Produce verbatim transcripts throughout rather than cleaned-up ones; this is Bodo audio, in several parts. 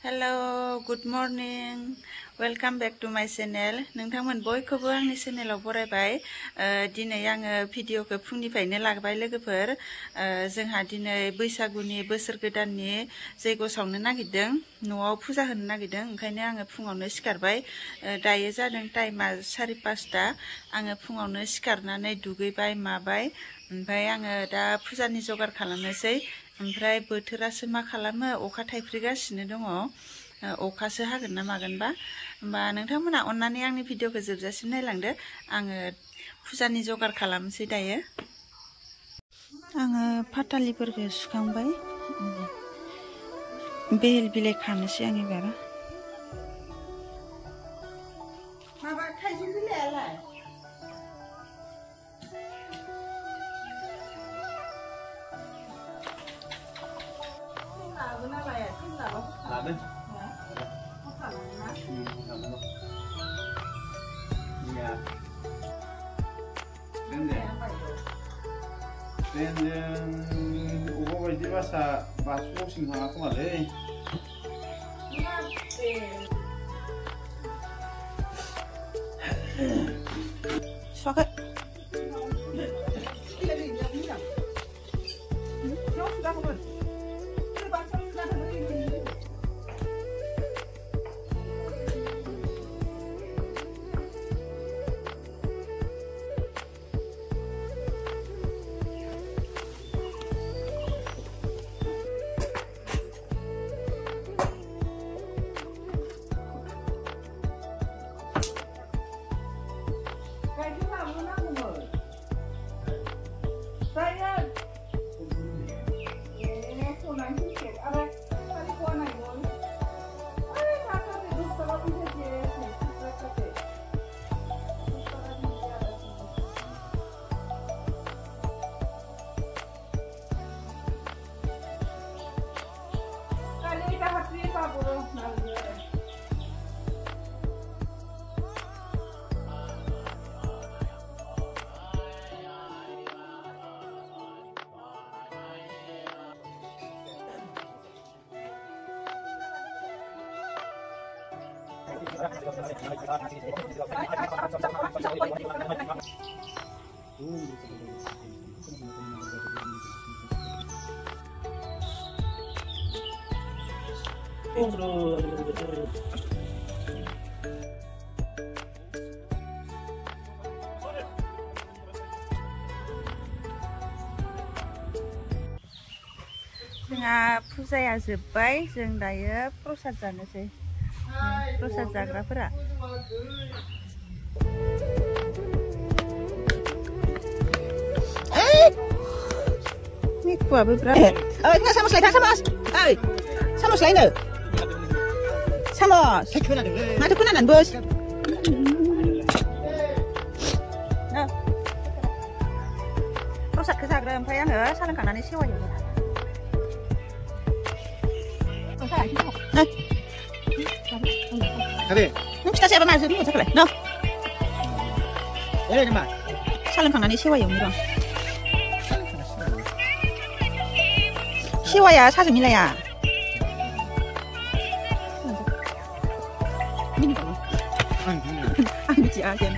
Hello, good morning. Welcome back to my channel. नोंथांमोन बयखौबो आंनि चेनेलाव बरायबाय। दिनै आङो भिडिअखौ फुंनिफ्रायनो लाबाय लोगोफोर। जोंहा दिनै बैसागुनि बोसोर गोदाननि जैग' सावनो नागिरदों। न'आव फुजा होनो नागिरदों। ओंखायनो आङो फुङावनो सिखारबाय। दायो जादों टाइमा सारि पासता। आङो फुङावनो सिखारनानै दुगैबाय माबाय। ओमफ्राय आङो दा फुजानि जगार खालामनोसै। ओमफ्राय बोथोरासो मा खालामो अखा थाइफ्रिगासिनो दङ। अखासो हागोन ना मागोनबा होमबा नोंथांमोना अन्नानै आंनि भिडिअखौ जोबजासिम नायलांदो। आङो फुजानि जगार खालामनोसै दायो। आङो फाथालिफोरखौ सुखांबाय। बेहेल बिलाइ खानोसै आं एबार। माबा थाइजौ बिलाइआलाय Laben. Iya. Dan ya. Dan yang uang wajib bahasa bahasa singkong aku malay. Sokat. जोंहा फुजाया जोब्बाय जों दायो प्रसाद जानोसै प्रसाद जाग्राफोरा मिकुआबो बिराद ओइ ना सामस लायथां सामस ओइ सामस लायनो सामस माथो खोनानानै बोस प्रसादखौ जाग्रो ओमफ्राय आङो सा लोंखांनानै सेवायो Kali. Nung kita siapa masuk ni macam no. Eh, ni mah. Salam kang nani sewa ya umur. Sewa ya, satu mila ya. Ini apa? Ini dia kan.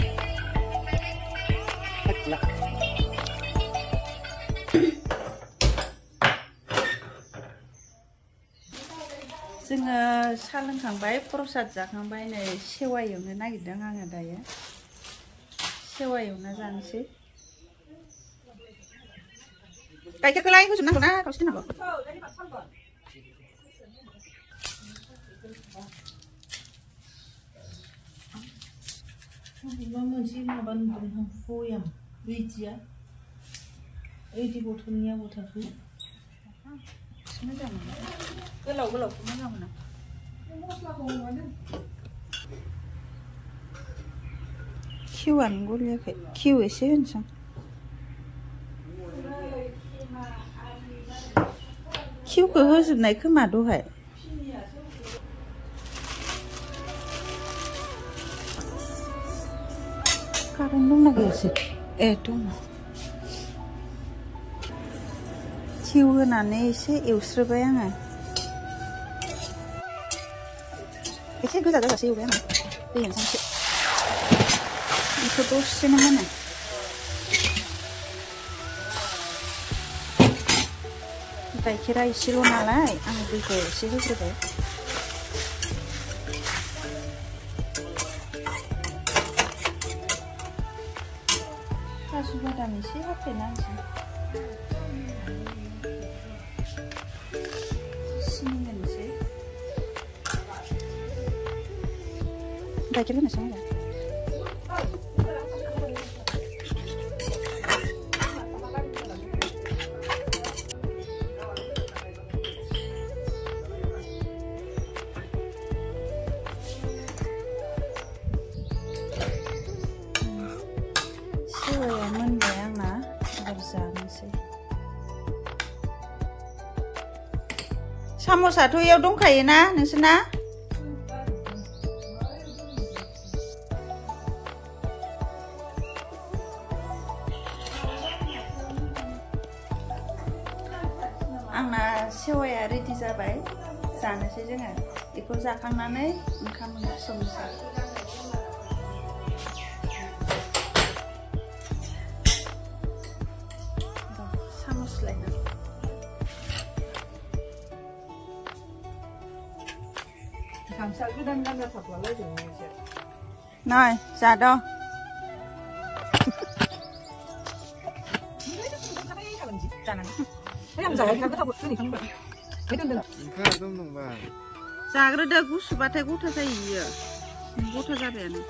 जोङो सा लोंखांबाय प्रसाद जाखांबाय नै सेवा एवनो नागिरदों आङो दायो सेवा एवना जानोसै गाइखेरखौलाय होजोबनांगौ ना खावसे दोननांगौ मा मोनसे माबा नुदों भयाम बैदिया ओइदि बथलनिया बथलखौ मोजां मोनो गोलाव गोलावखौ मोजां मोनो किउआनो गलियाखै किउ एसे होनसां किउखौ होजोबनाय खोमा दहाय कारेन्ट दंना गैयासै ए दङ किउ होनानै एसे एवस्रोबाय आङो एसे गोजा गोजासो एवबाय आङो दै होनसांसो बेखौ दसेनो मोनो गाइखेरा एसेल' नालाय आं दैखौ एसे होग्रोबाय काजु बादाम एसे होफेरना होनोसै सिनि होनोसै गाइखेर होनोसै आङो सेवाया मोनबाय आंना एबार जानोसै साम'साथ' इयाव दंखायोना नोंसोरना आंना सेवाया रेडि जाबाय जानोसै जोङो बेखौ जाखांनानै ओंखाम संनोसै साम'स लायना 감사 그다음 남자 잡아라 좀 이제. Rồi, dạ đâu. 자그러다 구수밭에 고타서 이어. 고타 잡아야는.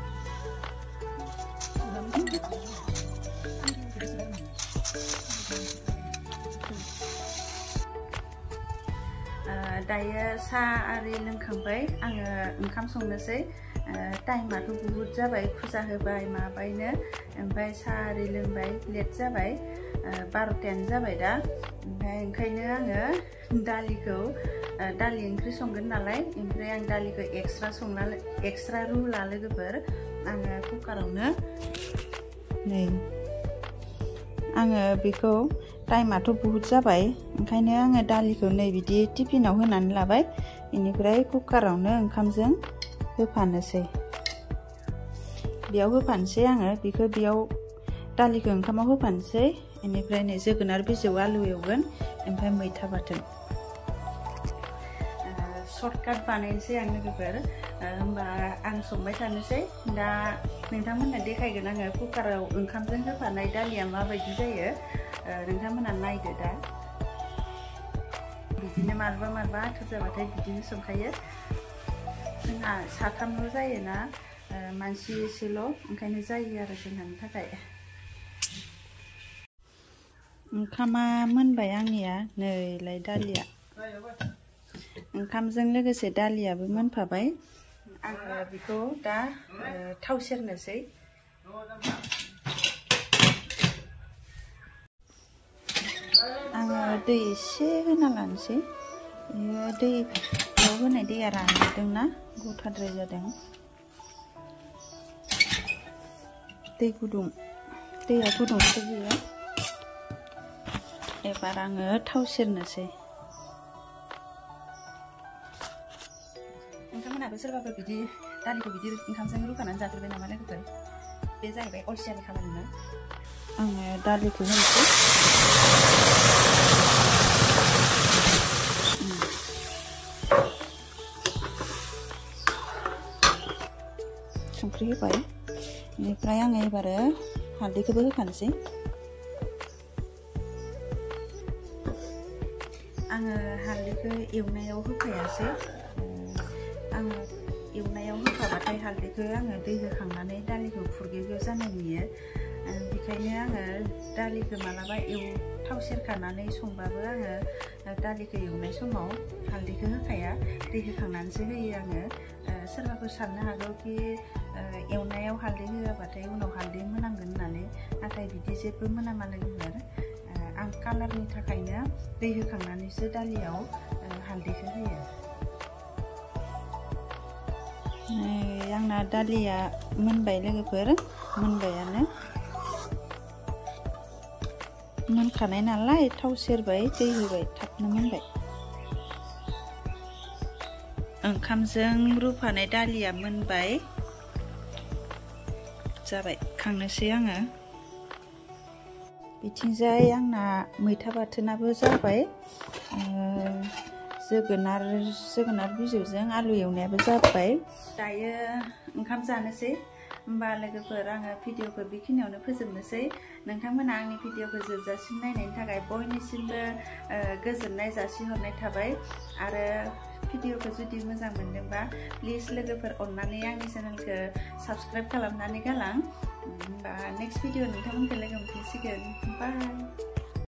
दायो सा आरि लोंखांबाय आङो ओंखाम संनोसै टाइमाथ' बहुत जाबाय फुजा होबाय माबायनो ओमफ्राय सा आरि लोंबाय लेट जाबाय बार'तायानो जाबाय दा ओमफ्राय ओंखायनो आङो दालिखौ दालि ओंख्रि संगोन नालाय ओमफ्राय आं दालिखौ एक्सट्रा संना एक्सट्रा रुला लोगोफोर आङो कुकारावनो नै आङो बेखौ टाइमाथ' बहुत जाबाय ओंखायनो आङो दालिखौ नै बिदि टिफिनाव होनानै लाबाय बेनिफ्राय कुकारावनो ओंखामजों होफानोसै बेयाव होफानोसै आङो बेखौ बेयाव दालिखौ ओंखामाव होफानोसै बेनिफ्राय नै जोगोनार बिजौ आलु एवगोन ओमफ्राय मैथा बाथोन सर्टकाट बानायनोसै आं लोगोफोर होमबा आं संबाय थानोसै दा नोंथांमोननो देखायगोन आङो कुकाराव ओंखामजों होफानाय दालिया माबायदि जायो नोंथांमोना नायदो दा बिदिनो मारबा मारबा आथुर जाबाथाय बिदिनो संखायो जोंहा साथामल' जायोना मानसि एसेल' ओंखायनो जायो आरो जोंहानि थाखाय ओंखामा मोनबाय आंनिया नैलाय दालिया ओंखामजों लोगोसे दालियाबो मोनफाबाय आङो बेखौ दा थाव सेरनोसै आङो दै एसे होना लानोसै बेयो दै बेयाव होनाय दैया रानदोंना गथाद्राय जादों दै गुदुं दैया गुदुंसो बेयो एबार आङो थाव सेरनोसै नोंथांमोनाबो सोरबाफोर बिदि दालिखौ बिदि ओंखामजों रुखानानै जाफेरबाय नामा लोगोफोर बे जाहैबाय अलसियानि खामानिना आङो दालिखौ होनोसै संख्रि होबाय बेनिफ्राय आङो एबारो हालदैखौबो होखानोसै आङो हालदैखौ एवनायाव होफायासै आङो एवनायाव होफाबाथाय हालदैखौ आङो दै होखांनानै दालिखौ फुरगेवगेव जानाय नुयो बेखायनो आङो दालिखौ मालाबा एव थाव सेरखानानै संबाबो आङो दालिखौ एवनाय समाव हालदैखौ होखाया दै होखांनानैसो होयो आङो सोरबाफोर साननो हागौ कि एवनायाव हालदै होआबाथाय उनाव हालदै मोनामगोन होननानै नाथाय बिदि जेबो मोनामा लोगोफोर आं कालारनि थाखायनो दै होखांनानैसो दालियाव हालदैखौ होयो आंना दालिया मोनबाय लोगोफोर मोनबायानो मोनखानाय नालाय थाव सेरबाय दै होबाय थाबनो मोनबाय ओंखामजों रुफानाय दालिया मोनबाय जाबाय खांनोसै आङो बिथिंजाय आंना मैथा बाथोनाबो जाबाय जोगोनार जोगोनार बिजौजों आलु एवनायाबो जाबाय दायो ओंखाम जानोसै होमबा लोगोफोर आङो भिडिअखौ बेखिनियावनो फोजोबनोसै नोंथांमोना आंनि भिडिअखौ जोबजासिम नायनायनि थाखाय बयनिसिमबो गोजोननाय जासिहरनाय थाबाय आरो भिडिअखौ जुदि मोजां मोनदोंबा प्लिज लोगोफोर अननानै आंनि चेनेलखौ साबस्क्राइब खालामनानै गालां होमबा नेक्स्ट भिडिअ नोंथांमोनखौ लोगो मोनफिनसिगोन बाय